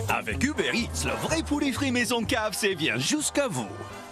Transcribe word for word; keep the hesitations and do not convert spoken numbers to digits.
Avec Uber Eats, le vrai poulet frit maison K F C vient jusqu'à vous.